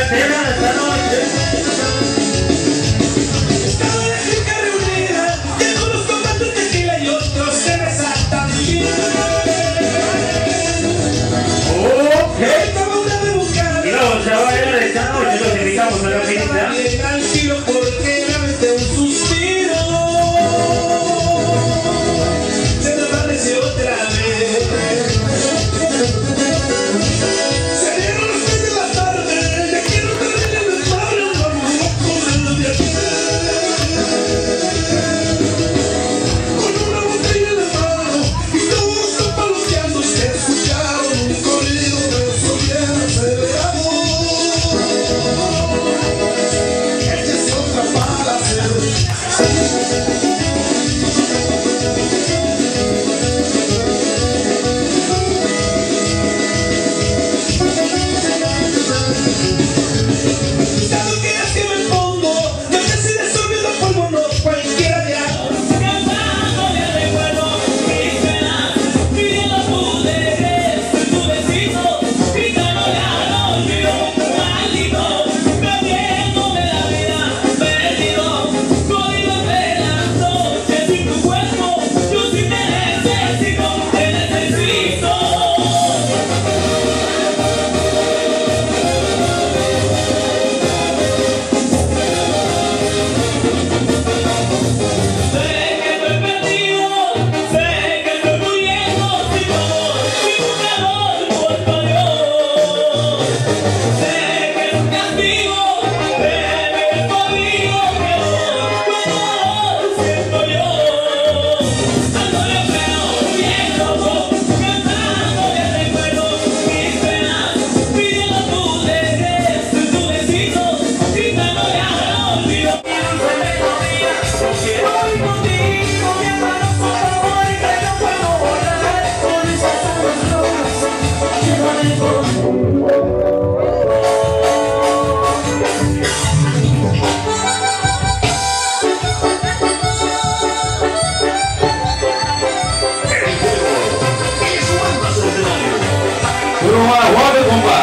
cena esta noche. Cada vez que reunida, y algunos toman tu tequila y otros se besan también. Ok. Estaba una de buscar. Y vamos a bailar esta noche, los invitamos a la fiesta. Tranquilo porque realmente un suspiro se me apareció otra vez. Salieron las 6 de la tarde, ya quiero terminar el desmadre, vamos a correr de aquí. Con una botella de mano y todos zapaloteando se escucharon un corrido de eso bien acelerado. Échese otra para hacer. ¿Sabes qué es que me pongo? Yo que si resolviendo polvo no cualquiera de hago. Cantando de recuerdo mis penas, pidiendo tu regreso y tu besito, gritando ya no yo, maldito, perdiéndome la vida, perdido, corrido entre las noches sin tu cuerpo, yo sí te necesito, te necesito. Sé que estoy perdido, sé que estoy muriendo sin tu amor, sin tu calor, por Dios. Sé que es un castigo, créeme que es conmigo que dolor siento yo. Ando yo creo, bien loco, cantando de recuerdo mis penas, pidiendo tu regreso y tu besito, gritando ya no olvido. Voy contigo, mi hermano, por favor, que no puedo volar con esas aguas rojas que van en conmigo. Puro guapo, compa.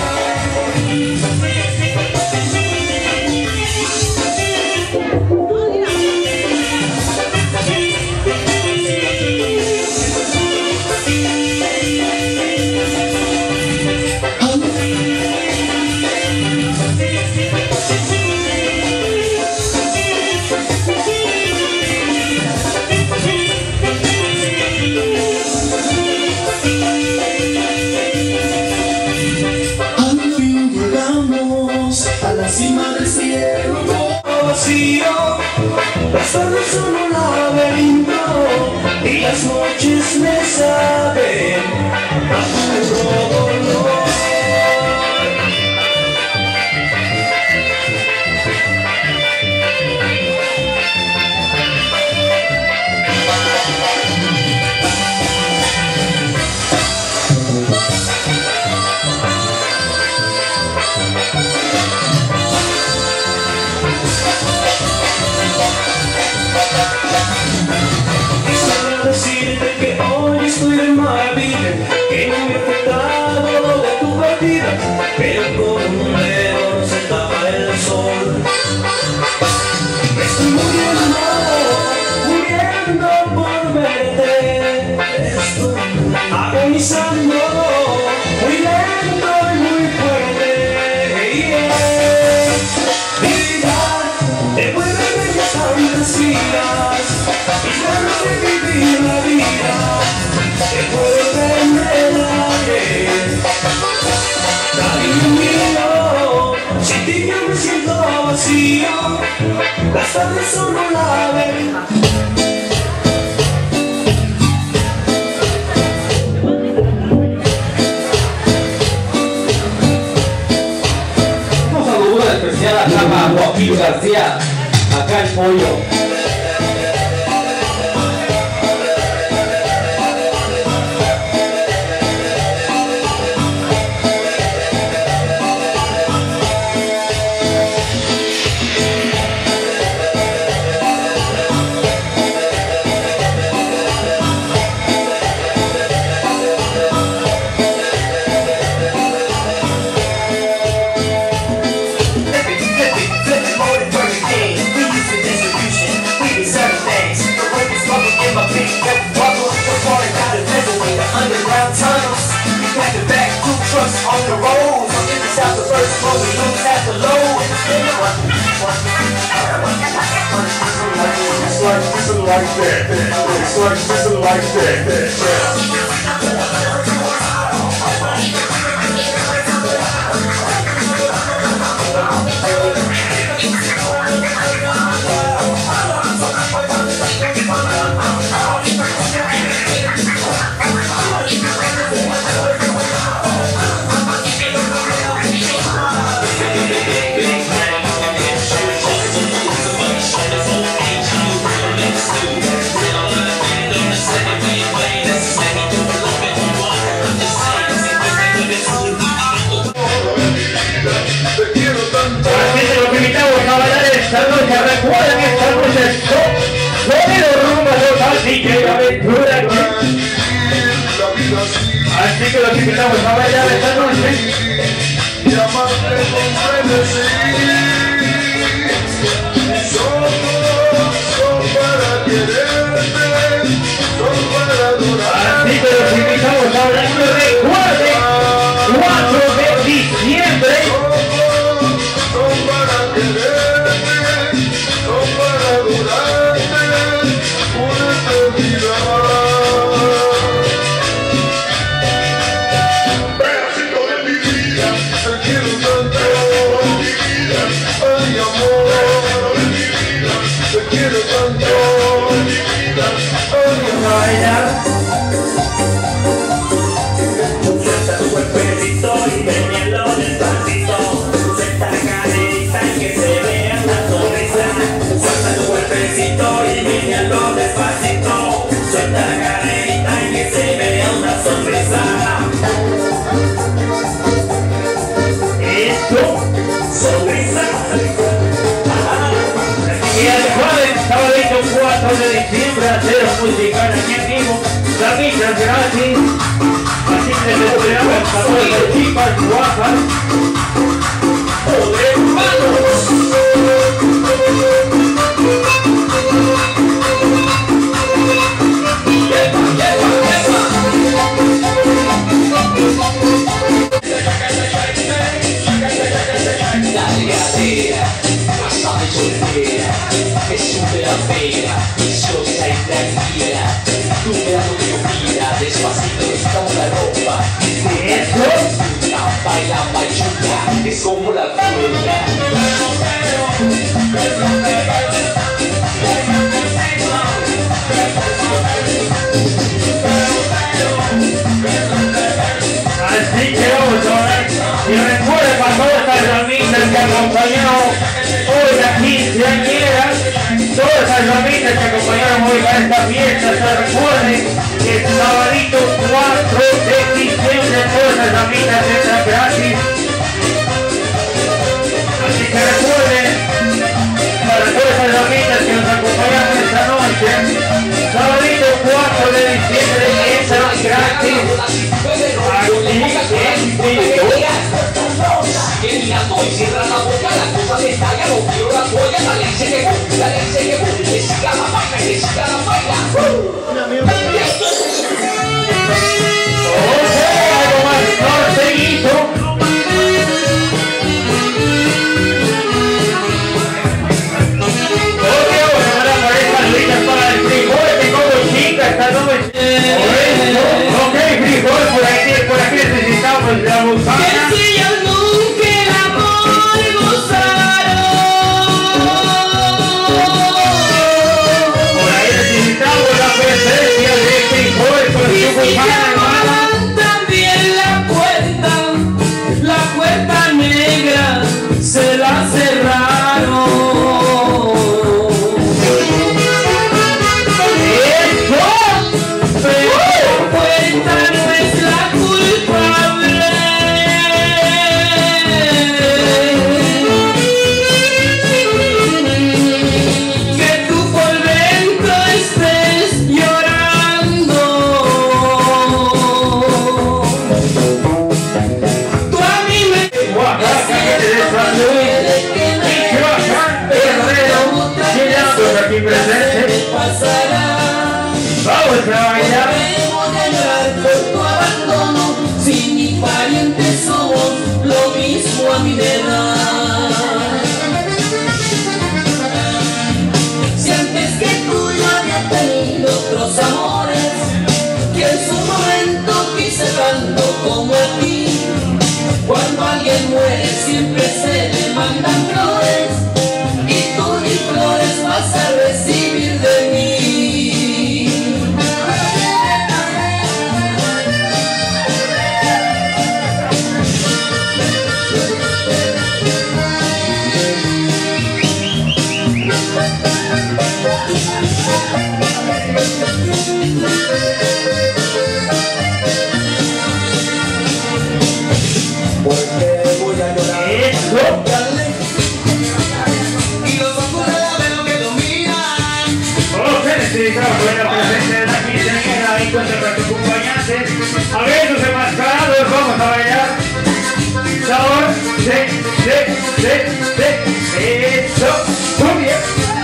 Al fin llegamos a la cima del cielo vacío. Las tardes son un laberinto y las noches me saben a puro dolor. Quisiera decirte que hoy estoy de maravilla, que no me ha afectado de tu partida, pero con un dedo no se tapa el sol. Estoy muriendo por verte, estoy agonizando, muy lento y muy fuerte. Vida, devuélveme las fantasías, mis ganas de vivir la vida, devuélveme el aire. Cariño mío, sin ti yo me siento vacío, las tardes son un laberinto. Un saludo especial acá para Joaquín García, acá el pollo. like that. It starts just like that. Recuerden que esta noche es sonido rumbo total, DJ Aventura. Así que los invitamos a bailar esta noche. Y amarte con frenesí. Son para quererte, son para adorar. Así que los invitamos a bailar. Recuerden, 4 de diciembre. Son para quererte, son para adorarte, una eternidad. Pedacito de mi vida, te quiero tanto, mi vida, ay amor, de mi vida, te quiero tanto, mi vida, ay amor. Bailar. Suelta tu cuerpecito y menéalo despacito. Suelta la caderita y que se vea una sonrisa. Suelta tu cuerpecito y menéalo despacito. Suelta la caderita y que se vea una sonrisa. Esto. Sonrisa. Y el jueves, sábado 4 de diciembre, hacer musical aquí en vivo. Camisas gratis. Así que les esperamos a todas las chicas guapas. ¡Joder, Dale gatera, pásame soltera, que sube la pera, viciosa y tranquila. Tú me das lo que yo pida, despacito nos quitamos la ropa. Baila machuca, es como la tuya. Así que vamos a ver. Y recuerden para todas estas ramitas que acompañaron hoy la quinceañera, todas esas ramitas que acompañaron hoy a esta fiesta, se recuerden que el sabadito 4 de diciembre todas esas ramitas entran gratis. Así que recuerden, para todas esas ramitas que nos acompañaron esta noche, sabadito 4 de diciembre entran gratis. Sigue mirando y cierra la boca, la cosa se estalla, no quiero la toalla, dale ese que boom, dale ese que boom, que siga la vaina, que siga la vaina. Ok, algo más norteñito. Ok, vamos a hablar por estas listas para el frijol que como chica esta noche. Ok, frijol, por aquí necesitamos la bufanda. También la puerta negra se la cerraron. Pero la puerta no es la culpable. Que tú por dentro estés llorando. Tú a mí me Aquí presente. Vamos a bailar. por tu abandono. Si mis parientes somos lo mismo a mi edad. Si antes que tú yo había aplauso en la presencia de la quinceañera ahí con nuestros acompañantes. A ver, los enmascarados, vamos a bailar. Sabor, eso, muy bien.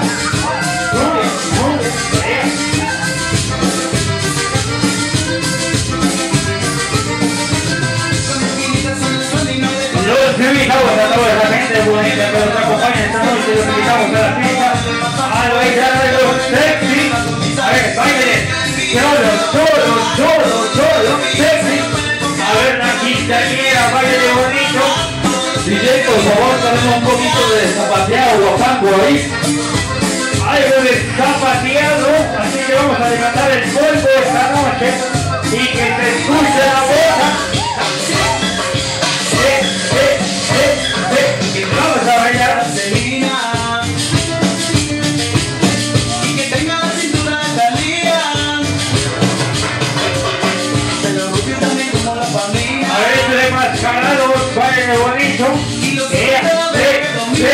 Los invitamos a toda la gente bonita que nos acompaña esta noche, los invitamos a la pista, a bailar de los sexy. A ver, bailen, solo, sexy. A ver, la quinceañera, baile bonito. DJ, por favor, tenemos un poquito de zapateado o guapango ahí. Algo de zapateado, así que vamos a levantar el polvo esta noche y que se escuche la boca. Vamos a bailar. Y que tenga la cintura de Talía, pero rubio también como la familia. A ver, de mascarados, baile bonito. Y lo que quiero ver conmigo.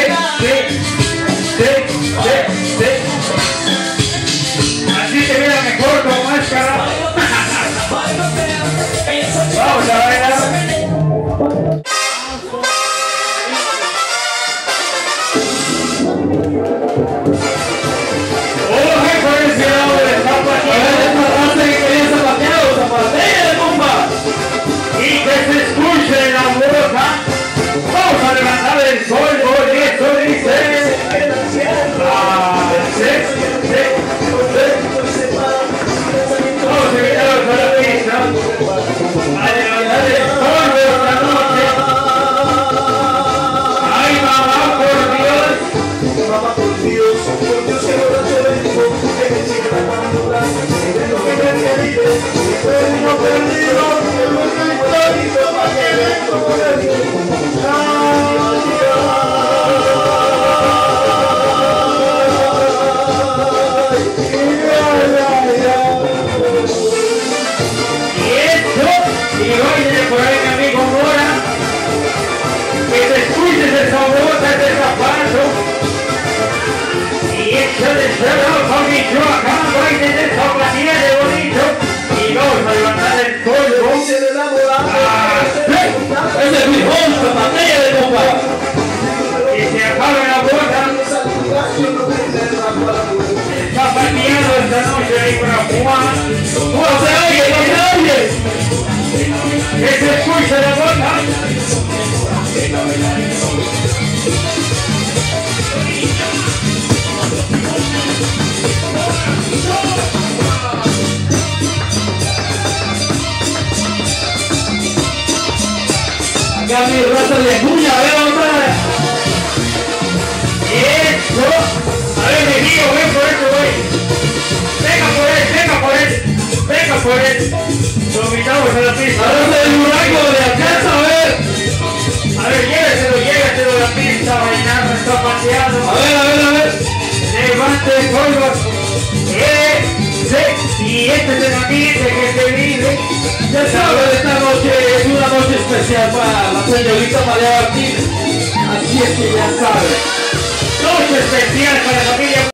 Así te mira mejor con máscara. Vamos a bailar. Oje por ese lado de zapateado. Y que se escuche la boca. Vamos a levantar el polvo y eso dice. Vamos a invitarlos a la pista. A levantar el polvo esta noche. Ay, mamá, por Dios. Mamá, por Dios, que borracho vengo, que me sigue la mano, que lo que me querido, que no perdido, que lo que estoy, para que vengo por el Y baile por ahí mi amigo Mora, que te escuches esa bota, ese zapato, y échale cero con Michoacán, baile de zapatillas de bonito, y vamos a levantar el polvo. Ese es mi home, zapatilla de compa. Y se acabe la bota, zapatillado esta noche ahí para Juan. ¡No se oye, no se oye! Que se escuche la bota. Acá mi raza de cuña, a ver, hombre. Eso. A ver, mi hijo, ven por eso, güey. Venga por él. Lo invitamos a la pista. A ver, el Durango de alcanza, a ver. A ver, lléveselo a la pista, bailando, está pateando. A ver. Levante el polvo. Y este es el ambiente que se vive. Ya sabes, esta noche es una noche especial para la señorita María Martínez. Así es que ya sabes. Noche especial para la familia.